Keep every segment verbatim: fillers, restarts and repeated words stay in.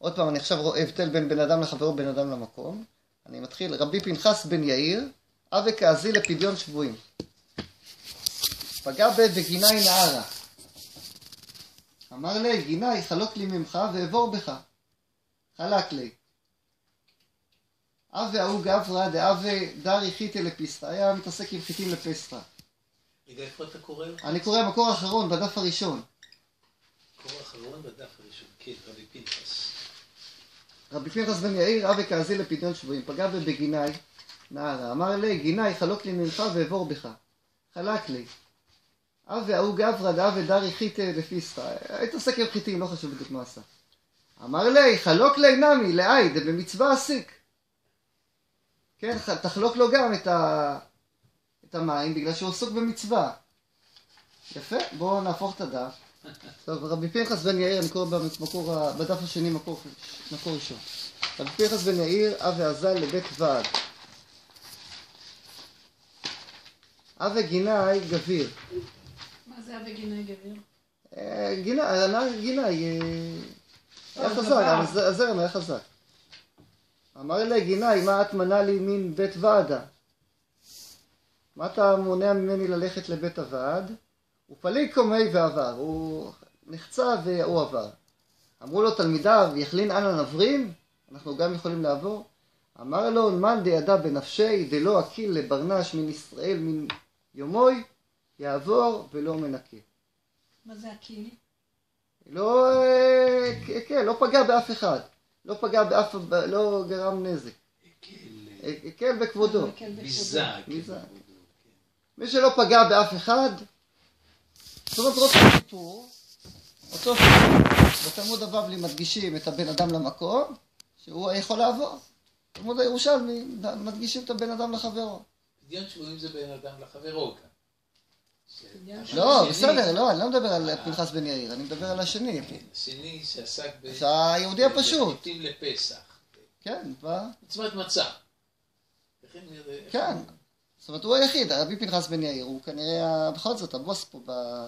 עוד פעם, אני עכשיו רואה הבדל בין בן אדם לחברו, בן אדם למקום. אני מתחיל, רבי פנחס בן יאיר, אב וכעזי לפדיון שבויים. פגע בי וגיני נערה. אמר לי, גיני, חלוק לי ממך ואעבור בך. חלק לי. אב והוא גברא דאב דרי חיטי לפיסטה. היה מתעסק עם חיטים לפסטה. רגע, איפה אתה קורא? אני קורא מקור האחרון, בדף הראשון. מקור האחרון בדף הראשון, כן, רבי פנחס. רבי פנחס בן יאיר, אב וכעזי לפדיון שבויים. פגע בי בגיני נערה. אמר לי, גיני, חלוק לי ממך ואעבור בך. חלק לי. אב והוא גברא דאב דרי חיטי לפיסטה. התעסק עם חיטים, לא חשוב בדיוק מה עשה. אמר לי, חלוק לי נמי, לאי, זה במצווה עסיק. כן, תחלוק לו גם את, ה... את המים, בגלל שהוא עסוק במצווה. יפה, בואו נהפוך את הדף. טוב, רבי פנחס בן יאיר, אני קורא במקור, בדף השני מקור, מקור ראשון. רבי פנחס בן יאיר, אב ועזל לבית ועד. אב וגיני גביר. מה זה אב וגיני גביר? גיני, גיני, היה חזק, הזרם היה חזק. אמר לי, גיני, מה את מנע לי מן בית ועדה? מה אתה מונע ממני ללכת לבית הוועד? הוא פליג קומי ועבר, הוא נחצה והוא עבר. אמרו לו תלמידיו, יכלין אנה נברין? אנחנו גם יכולים לעבור. אמר לו, מן דידע בנפשי, דלא אקיל לברנש מן ישראל מן יומוי, יעבור ולא מנקה. מה זה אקיל? לא, כן, לא פגע באף אחד. לא פגע באף, לא גרם נזק. הקל בכבודו. ביזה. מי שלא פגע באף אחד, זאת אומרת, אותו סיפור, אותו סיפור, בתלמוד הבבלי מדגישים את הבן אדם למקום, שהוא יכול לעבור. בתלמוד הירושלמי מדגישים את הבן אדם לחברו. פדיון שבויים זה בן אדם לחברו גם. לא, בסדר, לא, אני לא מדבר על פנחס בן יאיר, אני מדבר על השני. השני שעסק היהודי הפשוט. בחיטים לפסח. כן, מה? מצוות מצה. כן. זאת אומרת, הוא היחיד, רבי פנחס בן יאיר, הוא כנראה בכל זאת הבוס פה ב...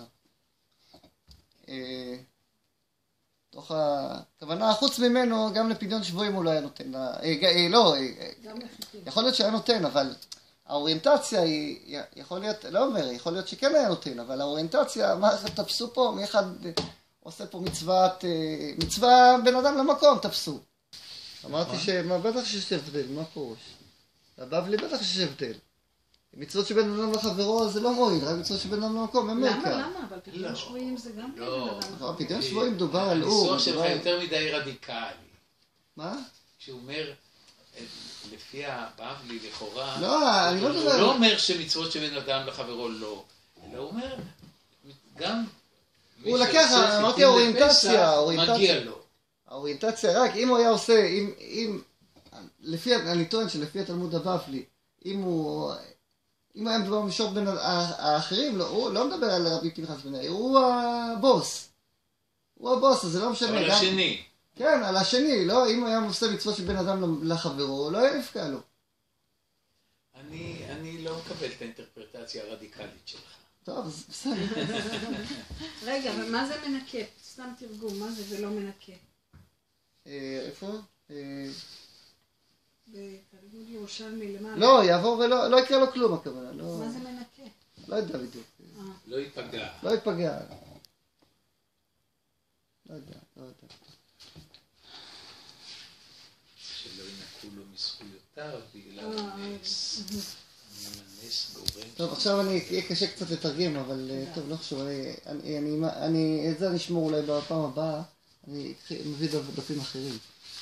תוך הכוונה, חוץ ממנו, גם לפדיון שבויים הוא לא היה נותן. לא, יכול להיות שהיה נותן, אבל האוריינטציה היא, יכול להיות, לא אומר, יכול להיות שכן היה נותן, אבל האוריינטציה, מה תפסו פה, מי אחד עושה פה מצוות, מצווה בן אדם למקום, תפסו. אמרתי שמה, בטח שיש הבדל, מה פירוש? לבבלי בטח שיש הבדל. מצוות שבן אדם לחברו זה לא מועיל, רק מצוות שבן אדם למקום, הם מרקע. למה? למה? אבל פדיון שבויים זה גם כן בן אדם לחברו. פדיון שבויים דובר על אור. הניסוח שלך יותר מדי רדיקלי. מה? כשהוא אומר, לפי הבבלי לכאורה, לא, אני לא מדבר. הוא לא אומר שמצוות שבן אדם לחברו לא, אלא הוא אומר, גם הוא לקח, אמרתי האוריינטציה, מגיע לו. האוריינטציה רק, אם הוא היה עושה, אם, לפי, אני טוען שלפי התלמוד הבבלי, אם הוא, אם היה מדבר במישור בין האחרים, הוא לא מדבר על רבי פנחס בן יאיר, הוא הבוס. הוא הבוס, אז זה לא משנה. אבל השני. כן, על השני, לא, אם הוא היה עושה מצוות של בן אדם לחברו, לא היה נפקע לו. אני, אני לא מקבל את האינטרפרטציה הרדיקלית שלך. טוב, אז בסדר. רגע, ומה זה מנקה? סתם תרגום, מה זה ולא מנקה? איפה? בתלמוד ירושלמי למעלה. לא, יעבור ולא, לא יקרה לו כלום הכוונה. מה זה מנקה? לא יודע בדיוק. לא ייפגע. לא ייפגע. לא יודע, לא יודע. שלא ינקו לו מזכויותיו בגלל הנס. הנס גורם. טוב, עכשיו אני, יהיה קשה קצת לתרגם, אבל טוב, לא חשוב. אני, את זה אני אשמור אולי בפעם הבאה. אני מביא דפים אחרים.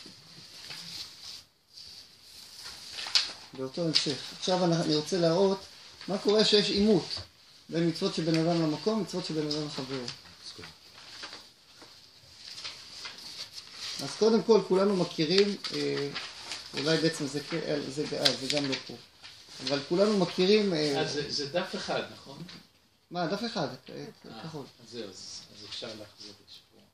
באותו המשך. עכשיו אני רוצה להראות מה קורה שיש עימות בין מצוות של בן אדם למקום, מצוות של בן אדם לחברו. אז קודם כל כולנו מכירים, אולי בעצם זה, זה, זה גם לא פה, אבל כולנו מכירים... אז זה, זה דף אחד, נכון? מה, דף אחד, כחול. אז זהו, אז אפשר לחזור לשפור.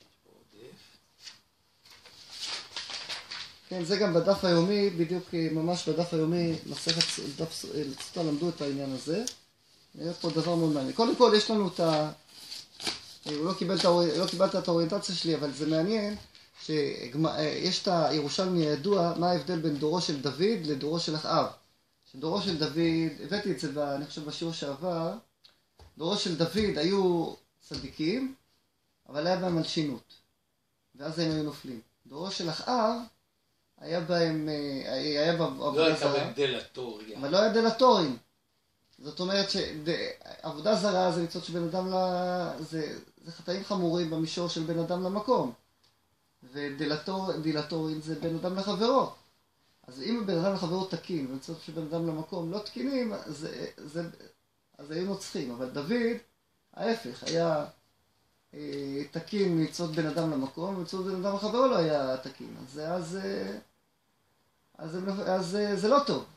כן, זה גם בדף היומי, בדיוק ממש בדף היומי, מסכת דף סוטה למדו את העניין הזה. נראה פה דבר מאוד מעניין. קודם כל יש לנו את ה... לא קיבלת, לא קיבלת את האוריינטציה שלי, אבל זה מעניין. שיש את הירושלמי הידוע, מה ההבדל בין דורו של דוד לדורו של אחאב. שדורו של דוד, הבאתי את זה, אני חושב בשיעור שעבר, דורו של דוד היו צדיקים, אבל היה בהם מלשינות, ואז הם היו נופלים. דורו של אחאב, היה בהם, היה בעבודה זרה. לא הייתה דלטוריה. אבל לא היה דלטורים. זאת אומרת שעבודה זרה זה מצוות שבן אדם, זה, זה חטאים חמורים במישור של בן אדם למקום. ודילטורים זה בן אדם לחברו. אז אם בן אדם לחברו תקין, ומצוות של בן אדם למקום לא תקינים, זה, זה, אז היו נוצחים. אבל דוד, ההפך, היה אה, תקין מצוות בן אדם למקום, ומצוות בן אדם לחברו לא היה תקין. אז, אז, אז, אז, אז זה לא טוב.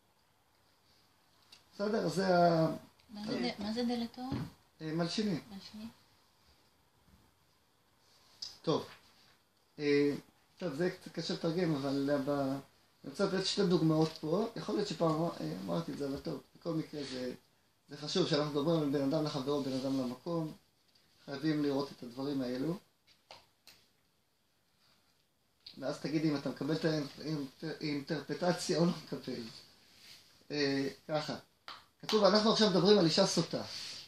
בסדר, זה ה... מה זה דלתור? מלשינים. מלשינים. טוב. טוב, זה קצת קשה לתרגם, אבל אני רוצה לתת שתי דוגמאות פה. יכול להיות שפעם אמרתי את זה, אבל טוב, בכל מקרה זה, זה חשוב שאנחנו מדברים על בן אדם לחברו, בן אדם למקום. חייבים לראות את הדברים האלו. ואז תגידי אם אתה מקבל את האינטרפטציה או לא מקבל. ככה. כתוב, אנחנו עכשיו מדברים על אישה סוטה.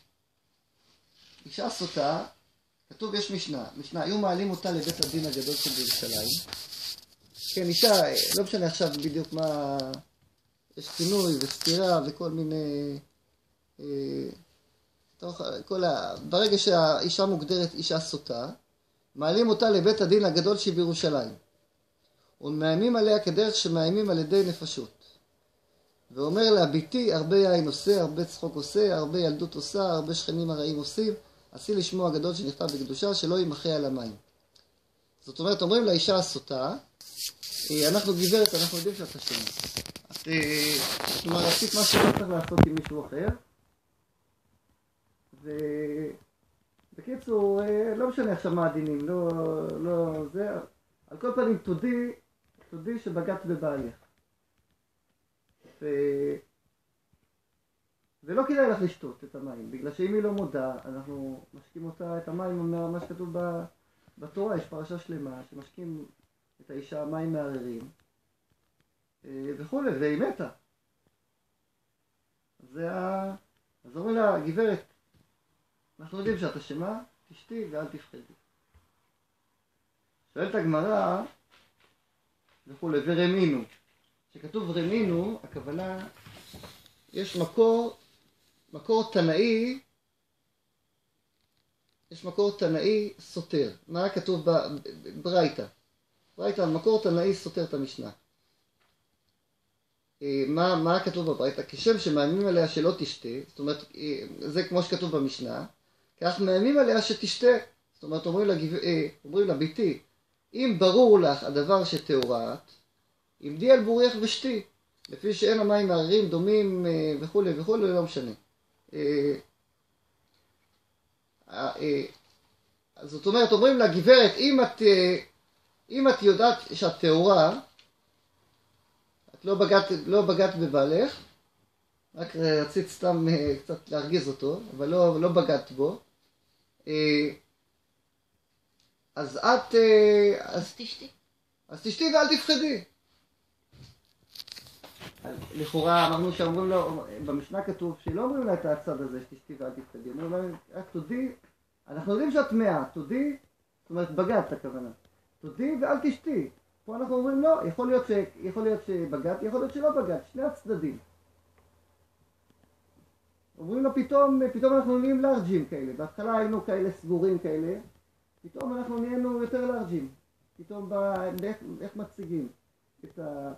אישה סוטה, כתוב יש משנה, משנה, היו מעלים אותה לבית הדין הגדול של בירושלים. כן, אישה, לא משנה עכשיו בדיוק מה, יש צינוי וסתירה וכל מיני, אה, תוך, כל ה, ברגע שהאישה מוגדרת אישה סוטה, מעלים אותה לבית הדין הגדול של בירושלים. ומאיימים עליה כדרך שמאיימים על ידי נפשות. ואומר לה, ביתי הרבה יין עושה, הרבה צחוק עושה, הרבה ילדות עושה, הרבה שכנים הרעים עושים, עשי לשמו הגדול שנכתב בקדושה, שלא ימחה על המים. זאת אומרת, אומרים לאישה הסוטה, אנחנו גברת, אנחנו יודעים שאת אשמה. את, זאת אומרת, עשית משהו לא צריך לעשות עם מישהו אחר. ובקיצור, לא משנה עכשיו מה הדינים, לא, לא זה, על כל פנים תודי, תודי שבגעת בבעלך. ו... ולא כדאי לך לשתות את המים, בגלל שאם היא לא מודה, אנחנו משקים אותה, את המים, מה שכתוב בתורה, יש פרשה שלמה, שמשקים את האישה מים מערערים, וכו', והיא מתה. זה ה... אז אומרים לה, גברת, אנחנו יודעים שאת אשמה, תשתי ואל תפחדי. שואלת הגמרא, וכו', ורמינו. כשכתוב רמינו, הכוונה, יש מקור, מקור תנאי, יש מקור תנאי סותר. מה כתוב בברייתא? ברייתא, מקור תנאי סותר את המשנה. מה, מה כתוב בברייתא? כשם שמאיימים עליה שלא תשתה, זאת אומרת, זה כמו שכתוב במשנה, כך מאיימים עליה שתשתה. זאת אומרת, אומרים לה, אומרים לה, ביתי, אם ברור לך הדבר שתאורת, עמדי על בורך ושתי, לפי שאין המים מערערים דומים וכו' וכו', לא משנה. זאת אומרת, אומרים לה, גברת, אם את, אם את יודעת שאת טהורה, את לא בגעת, לא בגעת בבעלך, רק רצית סתם קצת להרגיז אותו, אבל לא, לא בגעת בו, אז את... אז תשתי. אז תשתי ואל תפחדי. לכאורה אמרנו שאומרים לו, במשנה כתוב שלא אומרים לה את הצד הזה שתשתי ואל תפחדי, אומרים לה, רק תודי, אנחנו יודעים שאת מאה, תודי, זאת אומרת בגעת הכוונה, תודי ואל תשתי. פה אנחנו אומרים לא, יכול להיות, ש... יכול להיות שבגעת, יכול להיות שלא בגעת, שני הצדדים. אומרים לו פתאום, פתאום אנחנו נהיים לארג'ים כאלה, בהתחלה היינו כאלה סגורים כאלה, פתאום אנחנו נהיינו יותר לארג'ים, פתאום באיך, איך מציגים את ה...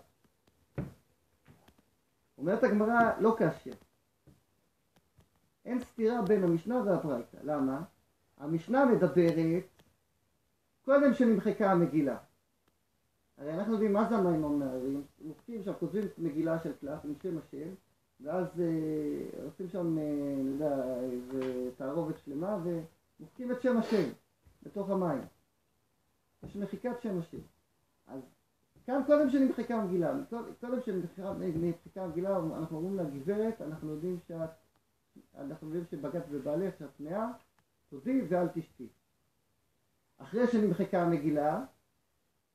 אומרת הגמרא, לא קשיא. אין סתירה בין המשנה והברייתא. למה? המשנה מדברת קודם שנמחקה המגילה. הרי אנחנו יודעים מה זה המים המערערים. מוחקים שם, כותבים מגילה של קלף עם שם השם, ואז אה, עושים שם, אה, אני יודע, איזה תערובת שלמה, ומוחקים את שם השם בתוך המים. יש מחיקת שם השם. אז כאן קודם שנמחקה המגילה, קודם שנמחקה המגילה, אנחנו אומרים לה, גברת, אנחנו יודעים שאת, אנחנו יודעים שבגעת בבעלך, שאת טמאה, תודי ואל תשתי. אחרי שנמחקה המגילה,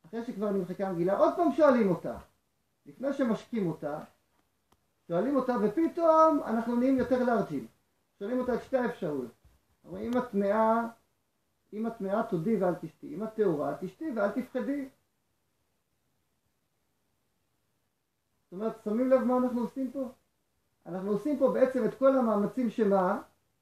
אחרי שכבר נמחקה המגילה, עוד פעם שואלים אותה. לפני שמשקים אותה, שואלים אותה, ופתאום אנחנו נהיים יותר לארג'ים. שואלים אותה את שתי האפשרויות. אבל אם את טמאה, אם את טמאה תודי ואל תשתי, אם את טהורה תשתי ואל תפחדי. זאת אומרת, שמים לב מה אנחנו עושים פה? אנחנו עושים פה בעצם את כל המאמצים שמה?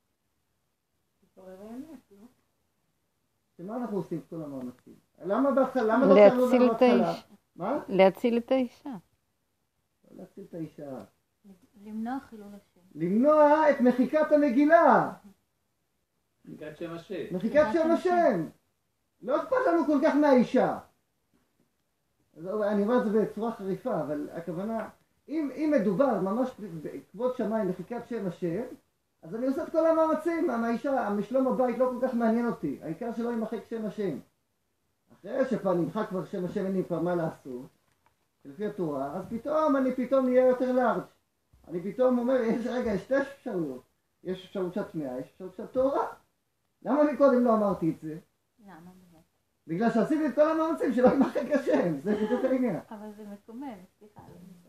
שמה אנחנו עושים את כל המאמצים? למה בהתחלה? למה לא שאלנו לנו בהתחלה? מה? להציל את האישה. לא להציל את האישה. למנוע חילול השם. למנוע את מחיקת המגילה. מחיקת שם השם. מחיקת שם השם. לא אכפת לנו כל כך מהאישה. אני אומר את זה בצורה חריפה, אבל הכוונה, אם, אם מדובר ממש בכבוד שמיים מחיקת שם השם, אז אני עושה את כל המאמצים. האישה, משלום הבית לא כל כך מעניין אותי. העיקר שלא ימחק שם השם. אחרי שכבר נמחק כבר שם השם, אין לי כבר מה לעשות, לפי התורה, אז פתאום אני פתאום נהיה יותר לארג'. אני פתאום אומר, יש, רגע, יש שתי אפשרויות. יש אפשרות שאת טמאה, יש אפשרות שאת טהורה. למה אני קודם לא אמרתי את זה? למה? בגלל שעשיתי את כל המאמצים שלא ימחק השם, זה בדיוק העניין. אבל זה מקומם, סליחה.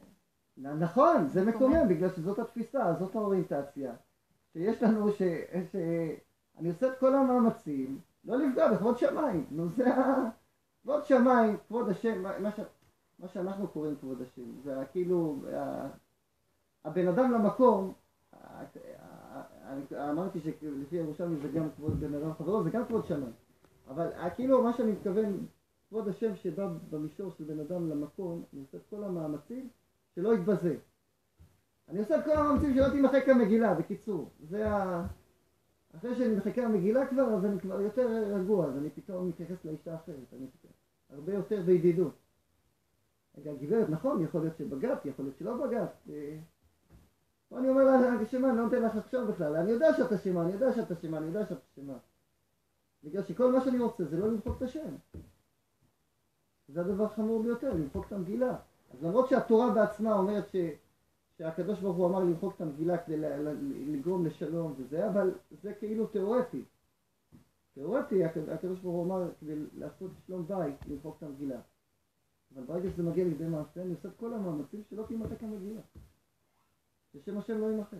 נכון, זה מקומם, בגלל שזאת התפיסה, זאת האוריינטציה. שיש לנו, ש... ש... אני עושה את כל המאמצים, לא לפגוע בכבוד שמיים. נו, זה ה... כבוד שמיים, כבוד השם, מה, ש... מה שאנחנו קוראים כבוד השם. זה כאילו, ה... הבן אדם למקום, אני אמרתי שלפי ירושלמי זה גם כבוד בן אדם חברו, זה גם כבוד שמיים. אבל כאילו מה שאני מתכוון, כבוד השם שבא במישור של בן אדם למקום, אני עושה את כל המאמצים שלא יתבזה. אני עושה את כל המאמצים שלא תימחק המגילה, בקיצור. זה ה... אחרי שאני מחכה המגילה כבר, אז אני כבר יותר רגוע, אז אני פתאום מתייחס לאישה אחרת, אני פתאום הרבה יותר בידידות. רגע, גברת, נכון, יכול להיות שבגעת, יכול להיות שלא בגעת. פה אני אומר לה, שמה, אני לא נותן לך לחשוב בכלל, אני יודע שאת אשמה, אני יודע שאת אשמה, אני יודע שאת אשמה. בגלל שכל מה שאני רוצה זה לא למחוק את השם. זה הדבר חמור ביותר, למחוק את המגילה. אז למרות שהתורה בעצמה אומרת ש... שהקדוש ברוך הוא אמר למחוק את המגילה כדי לגרום לשלום וזה, אבל זה כאילו תיאורטי. תיאורטי, הקדוש ברוך הוא אמר כדי לעשות שלום בית, למחוק את המגילה. אבל ברגע שזה מגיע לידי מעשה, אני עושה את כל המאמצים שלא תימחק המגילה. ששם השם לא יימחק.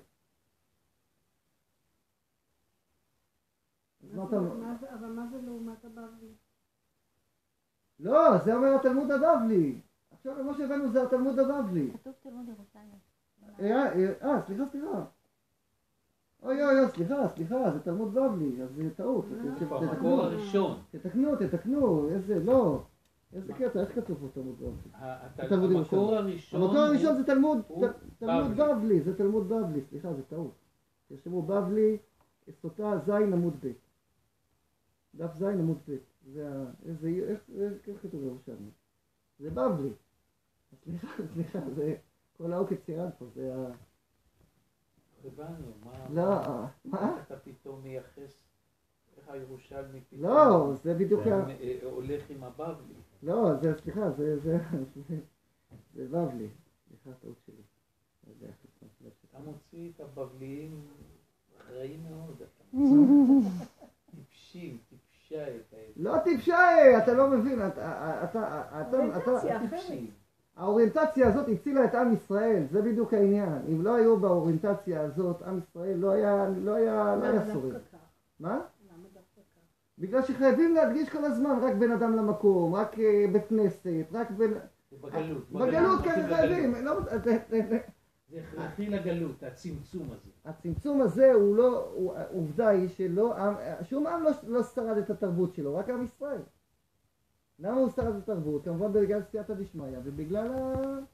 אבל מה זה לעומת הבבלי? לא, זה אומר התלמוד הבבלי. עכשיו מה שהבאנו זה התלמוד הבבלי. כתוב תלמוד ירושלים. אה, סליחה, סליחה. אוי אוי אוי, סליחה, סליחה, זה תלמוד בבלי, אז זה טעות. המקור הראשון. תתקנו, תתקנו, איזה, לא. איזה קטע, איך כתוב פה תלמוד בבלי? המקור הראשון המקור הראשון זה תלמוד בבלי, זה תלמוד בבלי, סליחה, זה טעות. תרשמו בבלי, סוטה זין עמוד ב'. דף זין עמוד ב'. זה ה... איזה... איך כתוב ירושלמי? זה בבלי. סליחה, סליחה, זה... כל העוקץ ירד פה, זה ה... הבנו, מה... לא, מה? אתה פתאום מייחס... איך הירושלמי פתאום... לא, זה בדיוק... הולך עם הבבלי. לא, זה, סליחה, זה... זה בבלי. סליחה, טעות שלי. אתה מוציא את הבבליים אחראים מאוד, אתה טיפשים, טיפשה את ה... לא טיפשה, אתה לא מבין, אתה... אוריינטציה אחרת. האוריינטציה הזאת הצילה את עם ישראל, זה בדיוק העניין. אם לא היו באוריינטציה הזאת, עם ישראל לא היה, לא היה, לא היה שורד. מה? למה דווקא כך? בגלל שחייבים להדגיש כל הזמן, רק בן אדם למקום, רק בית כנסת, רק בן... בגלות. בגלות כן חייבים. זה הכרחי לגלות, הצמצום הזה. הצמצום הזה הוא לא, עובדה היא שלא, שום עם לא שרד את התרבות שלו, רק עם ישראל. למה הוא שרד את התרבות? כמובן בגלל סייעתא דשמיא, ובגלל ה...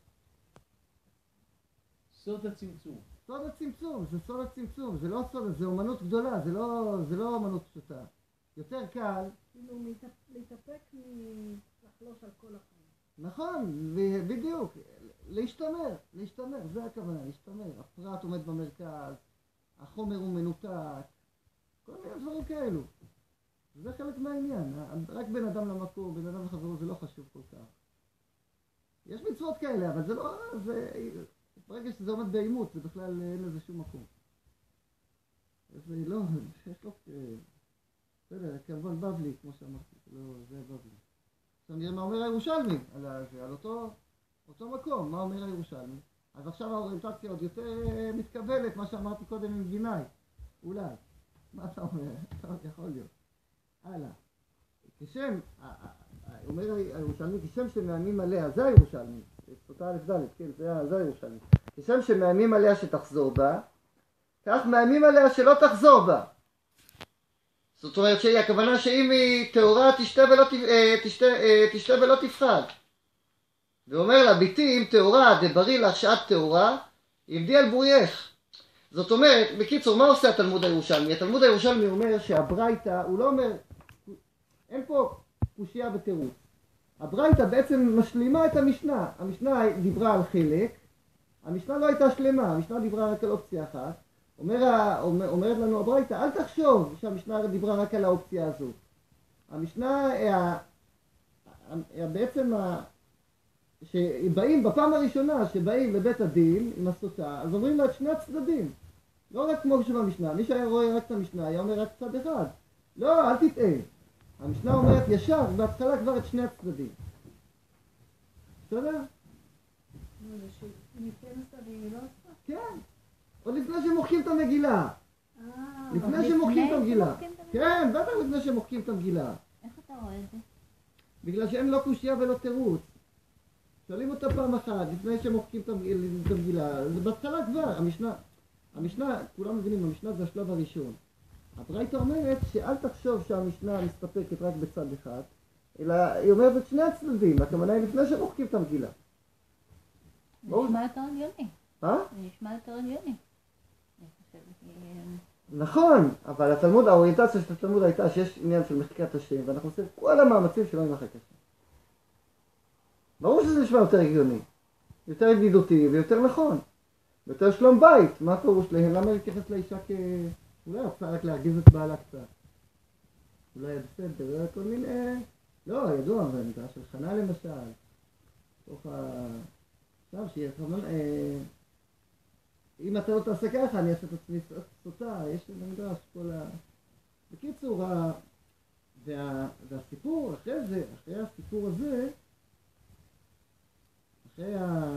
סוד הצמצום. סוד הצמצום, זה סוד הצמצום, זה לא סוד, זה אומנות גדולה, זה לא, זה לא אומנות פשוטה. יותר קל... כאילו להתאפק מלחלוש על כל החיים. נכון, בדיוק, להשתמר, להשתמר, זה הכוונה, להשתמר. הפרט עומד במרכז, החומר הוא מנותק, כל מיני דברים כאלו. זה חלק מהעניין, רק בן אדם למקום, בן אדם לחברו, זה לא חשוב כל כך. יש מצוות כאלה, אבל זה לא, זה, ברגע שזה עומד באימות, זה בכלל אין לזה שום מקום. זה לא, יש לו, בסדר, כמובן בבלי, כמו שאמרתי, זה לא, זה בבלי. עכשיו נראה מה אומר הירושלמי על, על אותו, אותו מקום, מה אומר הירושלמי. אז עכשיו האוריינטציה עוד יותר מתקבלת, מה שאמרתי קודם עם גינאי. אולי. מה אתה אומר? טוב, יכול להיות. הלאה. כשם, אומר הירושלמי, כשם שמאיימים עליה, זה הירושלמי. סוטה א' ד', כן, זה, זה הירושלמי. כשם שמאיימים עליה שתחזור בה, כך מאיימים עליה שלא תחזור בה. זאת אומרת שהכוונה שאם היא טהורה תשתה ולא, תשתה, תשתה ולא תפחד. ואומר לה, ביתי אם טהורה דברי לך שאת טהורה, עבדי על בורייך. זאת אומרת, בקיצור, מה עושה התלמוד הירושלמי? התלמוד הירושלמי אומר שהברייתא, הוא לא אומר, אין פה קושיה ותירוץ. הברייתא בעצם משלימה את המשנה. המשנה דיברה על חלק, המשנה לא הייתה שלמה, המשנה דיברה רק על אופציה אחת. אומר, אומר, אומרת לנו הברייתא, אל תחשוב שהמשנה דיברה רק על האופציה הזו. המשנה, היה, היה בעצם, שבאים בפעם הראשונה שבאים לבית הדין עם הסוטה, אז אומרים לה את שני הצדדים. לא רק כמו שבמשנה, מי שהיה רואה רק את המשנה היה אומר רק צד אחד. לא, אל תטעה. המשנה אומרת ישר, בהתחלה כבר את שני הצדדים. בסדר? כן. עוד לפני שמוחקים את המגילה. לפני שמוחקים את המגילה. כן, בטח לפני שמוחקים את המגילה. איך אתה רואה את זה? בגלל שאין לא קושיה ולא תירוץ. שואלים אותה פעם אחת, לפני שמוחקים את המגילה. זה בהתחלה כבר, המשנה. המשנה, כולם מבינים, המשנה זה השלב הראשון. הברייתא אומרת שאל תחשוב שהמשנה מסתפקת רק בצד אחד, אלא היא אומרת את שני הצדדים, הכוונה היא לפני שמוחקים את המגילה. זה נשמע יותר הגיוני. אה? זה נשמע יותר הגיוני. נכון, אבל התלמוד, האוריינטציה של התלמוד הייתה שיש עניין של מחיקת השם, ואנחנו עושים כל המאמצים שלא ימחק השם. ברור שזה נשמע יותר הגיוני, יותר ידידותי ויותר נכון. יותר שלום בית, מה פירוש להם? למה להתייחס לאישה כ... אולי רוצה רק להרגיז את בעלה קצת. אולי בסדר, אולי כל מיני... לא, ידוע, אבל נקרא של חנה למשל. תוך ה... עכשיו שיהיה חמל... אם אתה לא תעשה ככה, אני אעשה את עצמי סוטה, יש במדרש כל ה... בקיצור, ה... וה... והסיפור אחרי זה, אחרי הסיפור הזה, אחרי ה...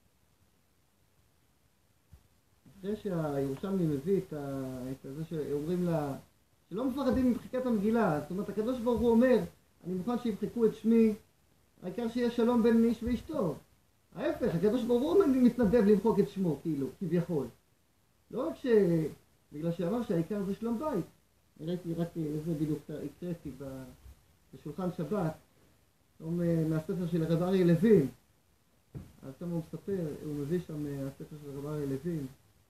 אחרי שהירושלמי מביא את, ה... את זה שאומרים לה, שלא מפחדים ממחיקת המגילה, זאת אומרת, הקדוש ברוך הוא אומר, אני מוכן שימחקו את שמי, העיקר שיהיה שלום בין איש ואשתו. ההפך, הקדוש ברוך הוא מתנדב למחוק את שמו, כאילו, כביכול. לא רק ש... בגלל שאמר שהעיקר זה שלום בית. ראיתי רק איזה בדיוק הקראתי בשולחן שבת, מהספר של הרב אריה לוין. אז שם הוא מספר, הוא מביא שם הספר של הרב אריה לוין.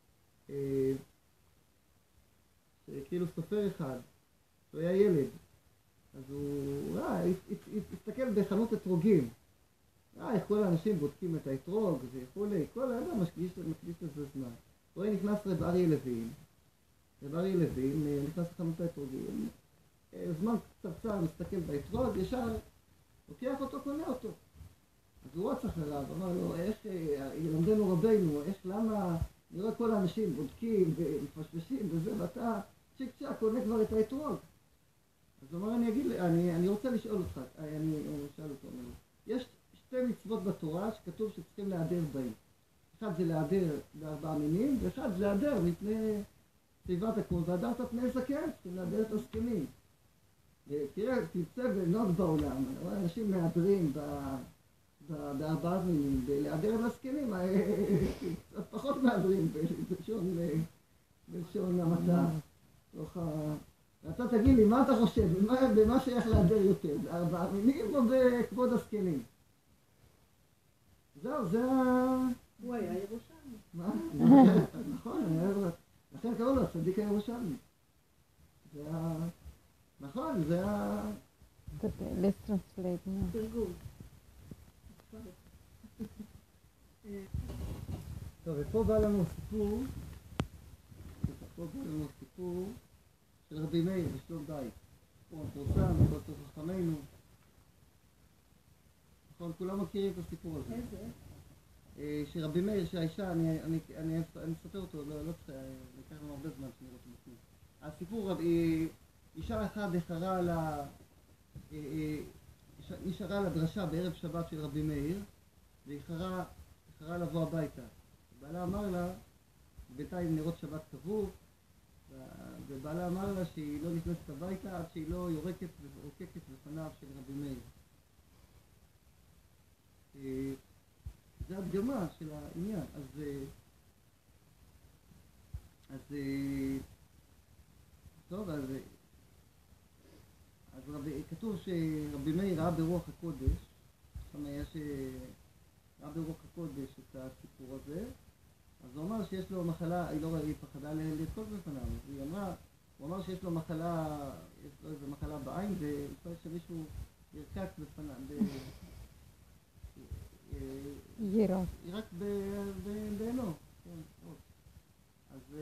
כאילו סופר אחד, הוא היה ילד, אז הוא אה, הסתכל בחנות אתרוגים, אה, איך כל האנשים בודקים את האתרוג וכולי, כל האדם מקדיש לזה זמן. הוא היה נכנס רב אריה לוין, רב אריה לוין נכנס לחנות האתרוגים, זמן קצרצר מסתכל באתרוג, ישר לוקח אותו, קונה אותו. אז הוא רץ אחריו, אמר לו, איך ילמדנו רבינו, איך, למה... אני רואה כל האנשים בודקים ומפשפשים וזה, ואתה צ'יק צ'ק קונה כבר את האתרוג. אז הוא אמר, אני אגיד, אני, אני רוצה לשאול אותך, אני, אני אשאל אותו, יש שתי מצוות בתורה שכתוב שצריכים להיעדר בהם. אחד זה להיעדר בארבעה מינים, ואחד זה להיעדר מפני תיבת הקום, והדרת פני זקן, צריכים להיעדר את הזקנים. תראה, תמצא בנות בעולם, אנשים מהדרים ב... בארבעה מינים, להיעדר את הזקנים, קצת פחות מהדרים בלשון המדע. ואתה תגיד לי, מה אתה חושב? במה שייך להיעדר יותר? בארבעה מינים או בכבוד הזקנים? זהו, זה ה... הוא היה ירושלמי. מה? נכון, לכן קראו לו הצדיק הירושלמי. זה ה... נכון, זה ה... Let's translate now. תרגום. טוב, ופה בא לנו סיפור, פה בא לנו סיפור של רבי מאיר בשלום בית. הוא מפורסם, הוא בצור חכמינו. נכון, כולם מכירים את הסיפור הזה. איזה? שרבי מאיר, שהאישה, אני, אני, אני, אני אספר אותו, לא, לא צריך, לקח לנו הרבה זמן שנראה אותו בפנים. הסיפור, אישה אחת איחרה לה, נשארה לדרשה בערב שבת של רבי מאיר, והיא חרה, חרה לבוא הביתה. בעלה אמר לה, בינתיים נרות שבת קבעו, ובעלה אמר לה שהיא לא נכנסת הביתה עד שהיא לא יורקת ורוקקת בפניו של רבי מאיר. זה הדגמה של העניין. אז אז טוב, אז אז רבי, כתוב שרבי מאיר ראה ברוח הקודש, שם היה שראה ברוח הקודש את הסיפור הזה, אז הוא אמר שיש לו מחלה, היא לא ראית, פחדה לרקוד בפניו, היא אמרה, הוא אמר שיש לו מחלה, יש לו איזו מחלה בעין, וצריך שמישהו ירקק בפניו, יירק. ירק בעינו, כן, טוב. אז,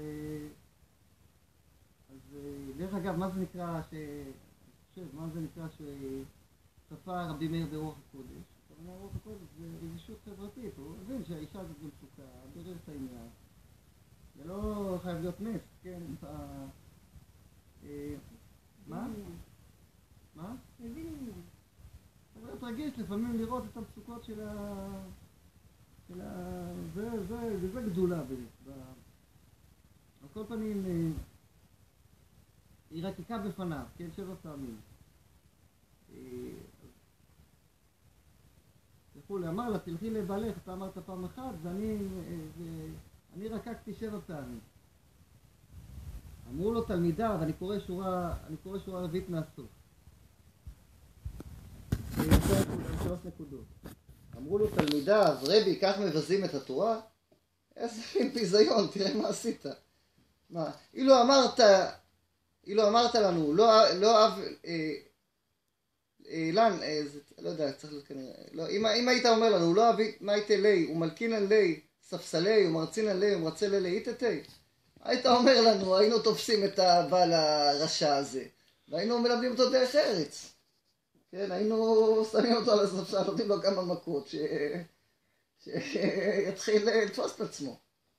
אז דרך אגב, מה זה נקרא, ש... חושב, מה זה נקרא שצפה רבי מאיר ברוח הקודש? רוח הקודש זה רגישות חברתית, הוא מבין שהאישה הזאת במצוקה, בירר את העניין. זה לא חייב להיות נס, כן? מה? מה? אתה להיות רגיש לפעמים לראות את המצוקות של ה... של ה... זה, זה, זה גדולה באמת. על כל פנים, היא רקיקה בפניו, כן, שבע פעמים. וכולי, אמר לה, תלכי לבעלך, אתה אמרת פעם אחת, ואני, ואני רקקתי שבע פעמים. אמרו לו תלמידיו, אני קורא שורה, אני קורא שורה רביעית מהסוף. שלוש נקודות. אמרו לו תלמידיו, רבי, כך מבזים את התורה? איזה מין ביזיון, תראה מה עשית. מה, אילו אמרת, אילו אמרת לנו, לא, לא אב, אה, אילן, אה, זה, לא יודע, צריך להיות כנראה, לא, אם, אם היית אומר לנו, לא אבי, מה הייתה לי, ומלכינן לי, ספסלי, ומרצינן לי, ומרצה לי, איתתי, היית אומר לנו, היינו תופסים את הבעל הרשע הזה, והיינו מלמדים אותו דרך ארץ. כן, היינו שמים אותו על הספסל, נותנים לו כמה מכות, ש... שיתחיל לתפוס את עצמו.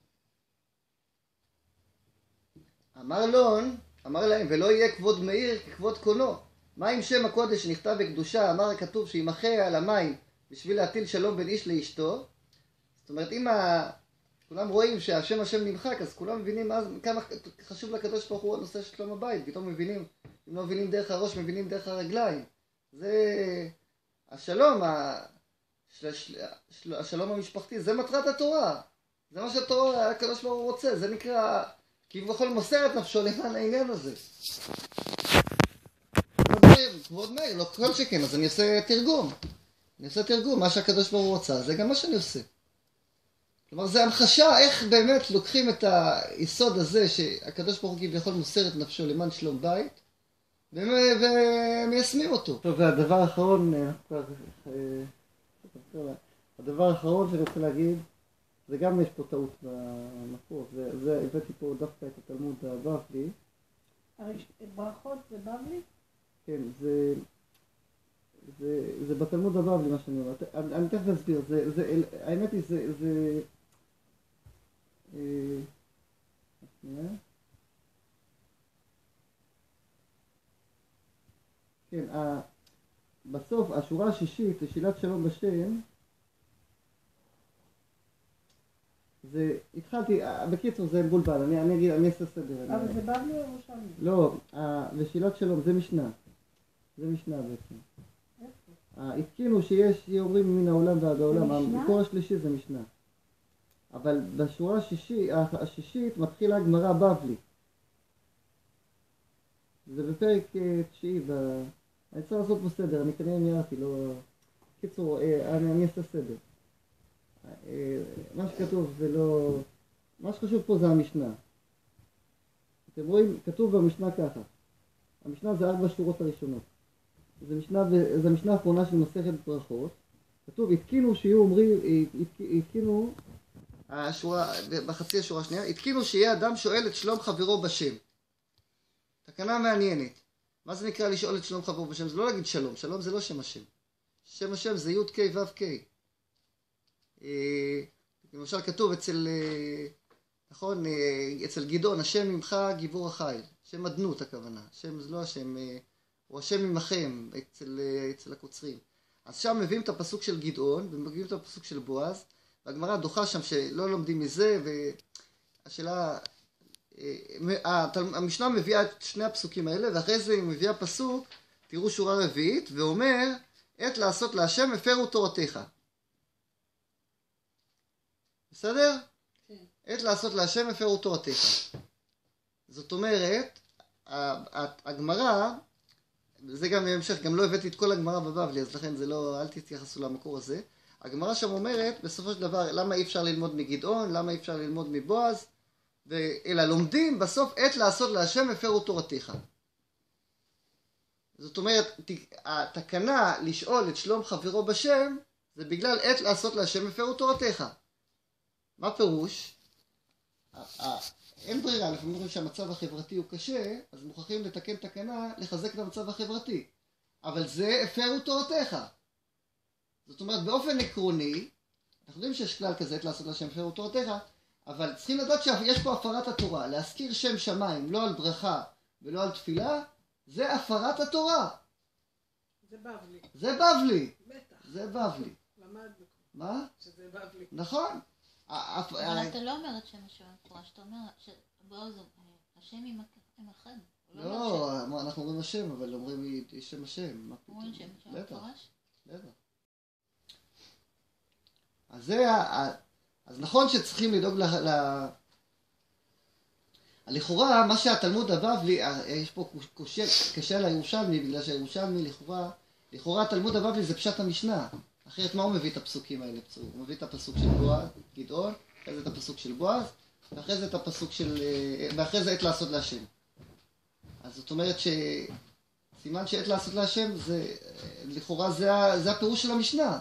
אמר לון, אמר להם, ולא יהיה כבוד מאיר ככבוד קונו. מה עם שם הקודש שנכתב בקדושה? אמר הכתוב שימחה על המים בשביל להטיל שלום בין איש לאשתו. זאת אומרת, אם ה... כולם רואים שהשם השם נמחק, אז כולם מבינים מה... כמה חשוב לקדוש ברוך הוא הנושא של שלום הבית. פתאום מבינים, אם לא מבינים דרך הראש, מבינים דרך הרגליים. זה השלום, ה... של... של... השלום המשפחתי, זה מטרת התורה. זה מה שהתורה, הקדוש ברוך הוא רוצה, זה נקרא... כי הוא יכול מוסר את נפשו למען העניין הזה. כבוד מאיר, לא כל שכן, אז אני עושה תרגום. אני עושה תרגום, מה שהקדוש ברוך הוא רוצה, זה גם מה שאני עושה. כלומר, זה המחשה איך באמת לוקחים את היסוד הזה שהקדוש ברוך הוא כביכול מוסר את נפשו למען שלום בית, ומיישמים אותו. טוב, והדבר האחרון, הדבר האחרון שאני רוצה להגיד, זה גם יש פה טעות במקור, זה, זה הבאתי פה דווקא את התלמוד הבבלי. ברכות זה בבלי? כן, זה, זה, זה בתלמוד הבבלי מה שאני אומר, אני, אני תכף אסביר, זה, זה, האמת היא זה, זה, אה, כן, ה, בסוף השורה השישית, לשאלת שלום בשם, זה, התחלתי, בקיצור זה מבולבל, אני, אני אגיד, אני אעשה סדר. אבל זה בבלי או ירושלמי? לא, לשאלת שלום, זה משנה. זה משנה בעצם. התקינו שיש, אומרים מן העולם ועד העולם, המקור השלישי זה משנה. אבל בשורה השישית, השישית מתחילה הגמרא בבלי. זה בפרק תשיעי, אני צריך לעשות פה סדר, אני כנראה ניהרתי, לא... קיצור, אני, אני אעשה סדר. מה שכתוב זה לא... מה שחשוב פה זה המשנה. אתם רואים, כתוב במשנה ככה. המשנה זה ארבע שורות הראשונות. זה משנה, זה המשנה האחרונה של מסכת ברכות. כתוב, התקינו שיהיו אומרים, התקינו, השורה, בחצי השורה השנייה, התקינו שיהיה אדם שואל את שלום חברו בשם. תקנה מעניינת. מה זה נקרא לשאול את שלום חברו בשם? זה לא להגיד שלום, שלום זה לא שם השם. שם השם זה י' ק' ו' ק'. למשל כתוב אצל, נכון, אצל גדעון, השם ממך גיבור החיל, שם אדנות הכוונה, שם זה לא השם, הוא השם ממכם אצל, אצל הקוצרים. אז שם מביאים את הפסוק של גדעון, ומביאים את הפסוק של בועז, והגמרא דוחה שם שלא לומדים מזה, והשאלה, המשנה מביאה את שני הפסוקים האלה, ואחרי זה היא מביאה פסוק, תראו שורה רביעית, ואומר, עת לעשות להשם הפרו תורתך. בסדר? כן. עת לעשות להשם הפרו תורתך. זאת אומרת, הגמרא, זה גם בהמשך, גם לא הבאתי את כל הגמרא בבבלי, אז לכן זה לא, אל תתייחסו למקור הזה. הגמרא שם אומרת, בסופו של דבר, למה אי אפשר ללמוד מגדעון, למה אי אפשר ללמוד מבועז, אלא לומדים בסוף עת לעשות להשם הפרו תורתך. זאת אומרת, התקנה לשאול את שלום חברו בשם, זה בגלל עת לעשות להשם הפרו תורתך. מה פירוש? אין ברירה, לפעמים אומרים שהמצב החברתי הוא קשה, אז מוכרחים לתקן תקנה לחזק את המצב החברתי. אבל זה הפרו תורתך. זאת אומרת, באופן עקרוני, אנחנו יודעים שיש כלל כזה, עת לעשות להשם הפרו תורתך, אבל צריכים לדעת שיש פה הפרת התורה. להזכיר שם שמיים, לא על ברכה ולא על תפילה, זה הפרת התורה. זה בבלי. זה בבלי. בטח. זה בבלי. למדנו. מה? שזה בבלי. נכון. אבל אתה לא אומר את שם השם המפורש, אתה אומר שבועז, השם עמכם. לא, אנחנו אומרים השם, אבל אומרים שם השם. אומרים שם השם המפורש? בטח. אז זה, אז נכון שצריכים לדאוג ל... לכאורה, מה שהתלמוד הבבלי, יש פה קשה לירושלמי, בגלל שהירושלמי לכאורה, לכאורה התלמוד הבבלי זה פשט המשנה. אחרת מה הוא מביא את הפסוקים האלה? הוא מביא את הפסוק של בועז, גדעון, אחרי זה את הפסוק של בועז, ואחרי זה את הפסוק של... ואחרי זה עת לעשות להשם. אז זאת אומרת שסימן שעת לעשות להשם, זה, לכאורה זה, זה הפירוש של המשנה.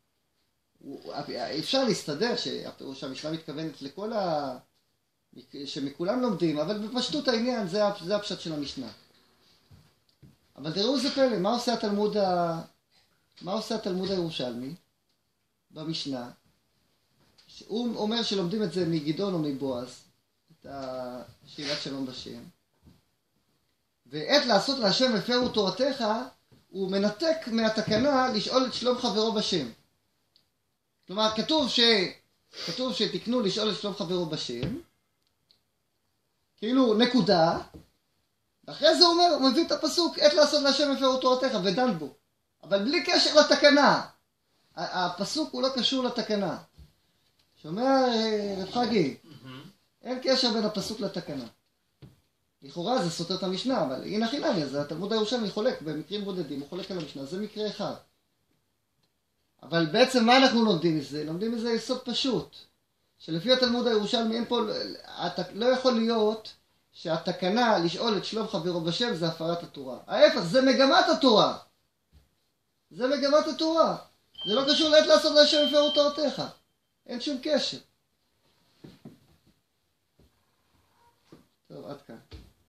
אפשר להסתדר שהפירוש המשנה מתכוונת לכל ה... שמכולם לומדים, אבל בפשטות העניין זה, זה הפשט של המשנה. אבל תראו זה פלא, מה עושה התלמוד ה... מה עושה התלמוד הירושלמי במשנה? הוא אומר שלומדים את זה מגדעון או מבועז, את השאלת שלום בשם. ועת לעשות להשם הפרו תורתך, הוא מנתק מהתקנה לשאול את שלום חברו בשם. כלומר, כתוב, ש... כתוב שתקנו לשאול את שלום חברו בשם, כאילו נקודה, ואחרי זה הוא אומר, הוא מביא את הפסוק, עת לעשות להשם הפרו תורתך, ודן בו. אבל בלי קשר לתקנה. הפסוק הוא לא קשור לתקנה. שומע רב חגי? אין קשר בין הפסוק לתקנה. לכאורה זה סותר את המשנה, אבל הנה חינמי, אז התלמוד הירושלמי חולק במקרים בודדים, הוא חולק על המשנה, זה מקרה אחד. אבל בעצם מה אנחנו לומדים מזה? לומדים מזה יסוד פשוט. שלפי התלמוד הירושלמי אין פה, לא יכול להיות שהתקנה לשאול את שלום חברו בשם זה הפרת התורה. ההפך, זה מגמת התורה. זה מגמת התורה. זה לא קשור לעת לעשות להשם הפרו תורתך. אין שום קשר. טוב, עד כאן.